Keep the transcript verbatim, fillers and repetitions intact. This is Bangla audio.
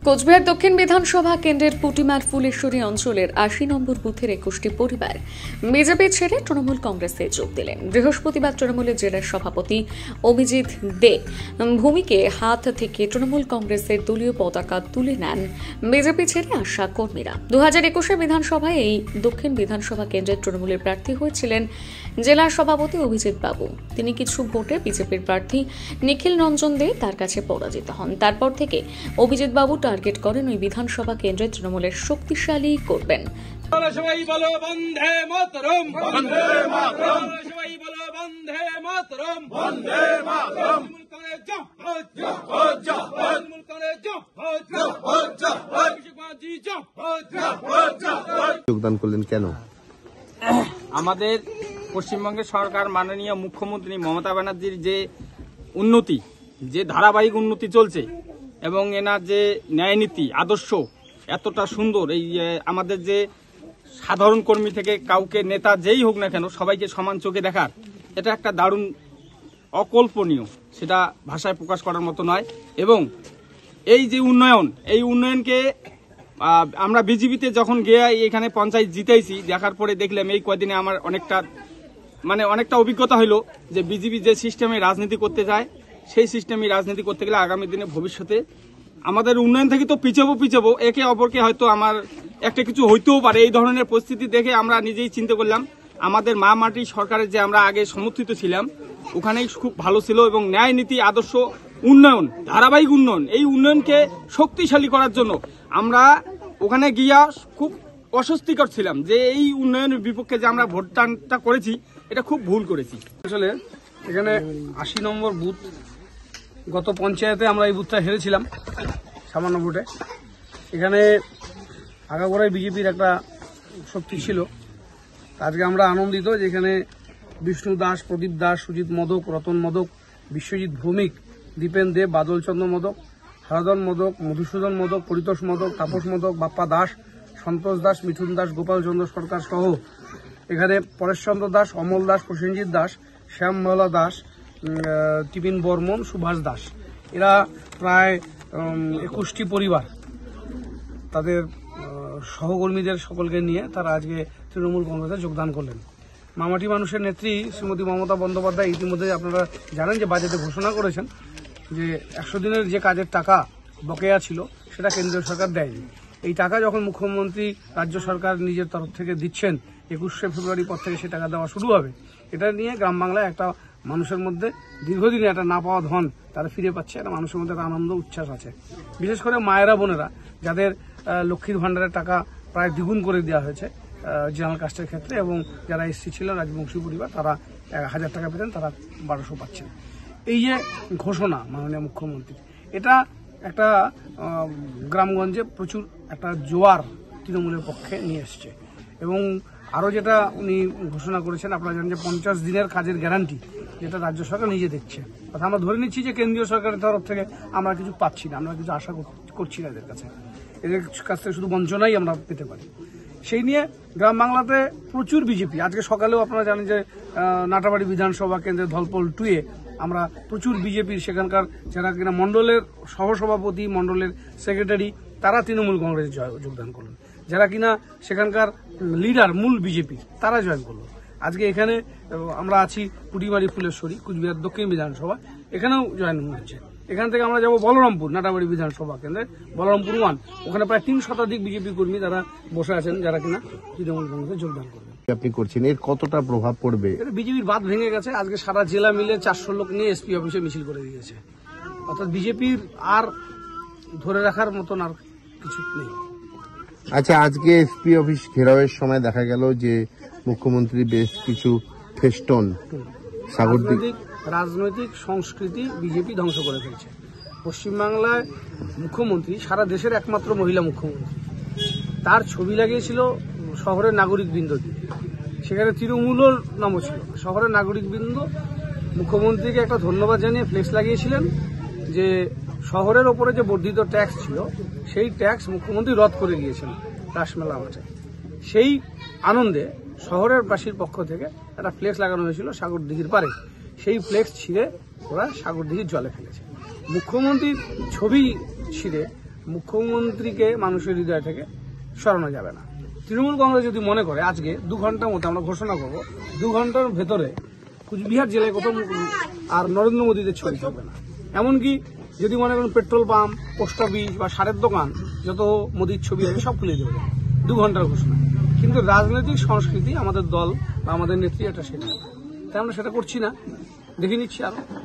কোচবিহার দক্ষিণ বিধানসভা কেন্দ্রের পুটিমার ফুলেশ্বরী অঞ্চলের আশি নম্বর বুথের একুশটি পরিবার বিজেপি ছেড়ে তৃণমূল কংগ্রেসে যোগ দিলেন। বৃহস্পতিবার তৃণমূলের জেলা সভাপতি অভিজিৎ দে ভূমিকে হাত থেকে তৃণমূল কংগ্রেসের দলীয় পতাকা তুলে নেন বিজেপি ছেড়ে আসা কর্মীরা। দু হাজার একুশে বিধানসভায় এই দক্ষিণ বিধানসভা কেন্দ্রের তৃণমূলের প্রার্থী হয়েছিলেন জেলা সভাপতি অভিজিৎ বাবু। তিনি কিছু ভোটে বিজেপির প্রার্থী নিখিল রঞ্জন দে তার কাছে পরাজিত হন। তারপর থেকে অভিজিৎ বাবু টার্গেট করেন ওই বিধানসভা কেন্দ্রে তৃণমূলের শক্তিশালী করবেন। যোগদান করলেন কেন? আমাদের পশ্চিমবঙ্গের সরকার মাননীয় মুখ্যমন্ত্রী মমতা ব্যানার্জির যে উন্নতি, যে ধারাবাহিক উন্নতি চলছে এবং এনার যে ন্যায় নীতি আদর্শ এতটা সুন্দর, এই আমাদের যে সাধারণ কর্মী থেকে কাউকে নেতা যেই হোক না কেন সবাইকে সমান চোখে দেখার, এটা একটা দারুণ অকল্পনীয়, সেটা ভাষায় প্রকাশ করার মতো নয়। এবং এই যে উন্নয়ন, এই উন্নয়নকে আমরা বিজেপিতে যখন গিয়ে এখানে পঞ্চায়েত জিতেছি, দেখার পরে দেখলাম এই কয়দিনে আমার অনেকটা মানে অনেকটা অভিজ্ঞতা হলো যে বিজেপি যে সিস্টেমে রাজনীতি করতে যায় সেই সিস্টেমে রাজনীতি করতে গেলে আগামী দিনে ভবিষ্যতে আমাদের উন্নয়ন থেকে তো পিছাবো পিছাবো একে অপরকে হয়তো আমার একটা কিছু হইতেও পারে। এই ধরনের পরিস্থিতি দেখে আমরা নিজেই চিন্তা করলাম আমাদের মা মাটি সরকারের যে আমরা আগে সমর্থিত ছিলাম ওখানেই খুব ভালো ছিল এবং ন্যায় নীতি আদর্শ উন্নয়ন, ধারাবাহিক উন্নয়ন, এই উন্নয়নকে শক্তিশালী করার জন্য আমরা ওখানে গিয়া খুব অস্বস্তিকর ছিলাম যে এই উন্নয়নের বিপক্ষে যে আমরা ভোটদানটা করেছি এটা খুব ভুল করেছি। আসলে এখানে আশি নম্বর বুথ, গত পঞ্চায়েতে আমরা এই বুথটা হেরেছিলাম সামান্য ভোটে। এখানে আগাগোড়ায় বিজেপির একটা শক্তি ছিল। আজকে আমরা আনন্দিত যে এখানে বিষ্ণু দাস, প্রদীপ দাস, সুজিত মোদক, রতন মোদক, বিশ্বজিৎ ভৌমিক, দীপেন দেব, বাদলচন্দ্র মোদক, হারাধন মোদক, মধুসূদন মোদক, পরিতোষ মোদক, তাপস মোদক, বাপ্পা দাস, সন্তোষ দাস, মিঠুন দাস, গোপাল চন্দ্র সরকার সহ এখানে পরেশচন্দ্র দাস, অমল দাস, প্রসেনজিৎ দাস, শ্যামবালা দাস, টিপিন বর্মন, সুভাষ দাস, এরা প্রায় একুশটি পরিবার তাদের সহকর্মীদের সকলকে নিয়ে তারা আজকে তৃণমূল কংগ্রেসে যোগদান করলেন। মামাটি মানুষের নেত্রী শ্রীমতী মমতা বন্দ্যোপাধ্যায় ইতিমধ্যে আপনারা জানেন যে বাজেটে ঘোষণা করেছেন যে একশো দিনের যে কাজের টাকা বকেয়া ছিল সেটা কেন্দ্রীয় সরকার দেয়নি। এই টাকা যখন মুখ্যমন্ত্রী রাজ্য সরকার নিজের তরফ থেকে দিচ্ছেন, একুশে ফেব্রুয়ারি পর থেকে সে টাকা দেওয়া শুরু হবে। এটা নিয়ে গ্রাম বাংলায় একটা মানুষের মধ্যে দীর্ঘদিনে একটা না পাওয়া ধন তারা ফিরে পাচ্ছে, একটা মানুষের মধ্যে একটা আনন্দ উচ্ছ্বাস আছে। বিশেষ করে মায়েরা বোনেরা যাদের লক্ষ্মীর ভাণ্ডারের টাকা প্রায় দ্বিগুণ করে দেওয়া হয়েছে জেনারেল কাস্টের ক্ষেত্রে, এবং যারা এসসি ছিল রাজবংশী পরিবার তারা হাজার টাকা পেতেন, তারা বারোশো পাচ্ছেন। এই যে ঘোষণা মাননীয় মুখ্যমন্ত্রী, এটা একটা গ্রামগঞ্জে প্রচুর একটা জোয়ার তৃণমূলের পক্ষে নিয়ে এসছে। এবং আরও যেটা উনি ঘোষণা করেছেন, আপনারা জানেন যে পঞ্চাশ দিনের কাজের গ্যারান্টি, যেটা রাজ্য সরকার নিজে দেখছে। অর্থাৎ আমরা ধরে নিচ্ছি যে কেন্দ্রীয় সরকারের তরফ থেকে আমরা কিছু পাচ্ছি না, আমরা কিছু আশা করছি না এদের কাছে, এদের কাছ থেকে শুধু বঞ্চনাই আমরা পেতে পারি। সেই নিয়ে গ্রাম বাংলাতে প্রচুর বিজেপি। আজকে সকালেও আপনারা জানেন যে নাটাবাড়ি বিধানসভা কেন্দ্রের ধলপল টুয়ে আমরা প্রচুর বিজেপির সেখানকার যারা কিনা মণ্ডলের সহসভাপতি, মণ্ডলের সেক্রেটারি, তারা তৃণমূল কংগ্রেসে যোগদান করলেন। যারা কিনা সেখানকার লিডার মূল বিজেপি, তারা জয়েন করলো। আজকে এখানে আমরা আছি পুটিমারি ফুলেশ্বরী কুচবিহার দক্ষিণ বিধানসভা, এখানেও জয়েন হচ্ছে। এখান থেকে আমরা যাবো বলরামপুর নাটাবাড়ি বিধানসভা কেন্দ্রে, বলরামপুর ওয়ান, ওখানে প্রায় তিন শতাধিক বিজেপি কর্মী তারা বসে আছেন যারা কিনা তৃণমূল কংগ্রেসে যোগদান করবেন। আপনি করছেন, এর কতটা প্রভাব পড়বে? বিজেপির বাদ ভেঙে গেছে। আজকে সারা জেলা মিলে চারশো লোক নিয়ে এসপি অফিসে মিছিল করে দিয়েছে। অর্থাৎ বিজেপির আর ধরে রাখার মতন আর কিছু নেই। আচ্ছা, আজকে এসপি অফিস ঘেরাওয়ের সময় দেখা গেল যে মুখ্যমন্ত্রী বেশ কিছু ফেস্টন সাগরদিঘি রাজনৈতিক সংস্কৃতি বিজেপি ধ্বংস করে ফেলছে। পশ্চিমবাংলায় মুখ্যমন্ত্রী সারা দেশের একমাত্র মহিলা মুখ্যমন্ত্রী, তার ছবি লাগিয়েছিল শহরের নাগরিকবৃন্দ দিয়ে, সেখানে তৃণমূলের নামও ছিল। শহরের নাগরিকবৃন্দ মুখ্যমন্ত্রীকে একটা ধন্যবাদ জানিয়ে ফ্লেক্স লাগিয়েছিলেন যে শহরের ওপরে যে বর্ধিত ট্যাক্স ছিল সেই ট্যাক্স মুখ্যমন্ত্রী রদ করে দিয়েছেন রাসমেলা মাঠে। সেই আনন্দে শহরের বাসীর পক্ষ থেকে একটা ফ্লেক্স লাগানো হয়েছিল সাগরদিঘির পারে, সেই ফ্লেক্স ছিঁড়ে ওরা সাগরদিঘির জলে ফেলেছে। মুখ্যমন্ত্রীর ছবি ছিঁড়ে মুখ্যমন্ত্রীকে মানুষের হৃদয় থেকে সরানো যাবে না। তৃণমূল কংগ্রেস যদি মনে করে আজকে দু ঘন্টার মধ্যে আমরা ঘোষণা করব, দু ঘন্টার ভেতরে কুচবিহার জেলায় কোথাও আর নরেন্দ্র মোদীদের ছবি থাকবে না। এমনকি যদি মনে করেন পেট্রোল পাম্প, পোস্ট অফিস বা সারের দোকান, যত মোদীর ছবি আছে সব খুলে দেবে দু ঘন্টার ঘোষণা। কিন্তু রাজনৈতিক সংস্কৃতি আমাদের দল বা আমাদের নেত্রী এটা সেটা, তাই আমরা সেটা করছি না, দেখে নিচ্ছি আরো।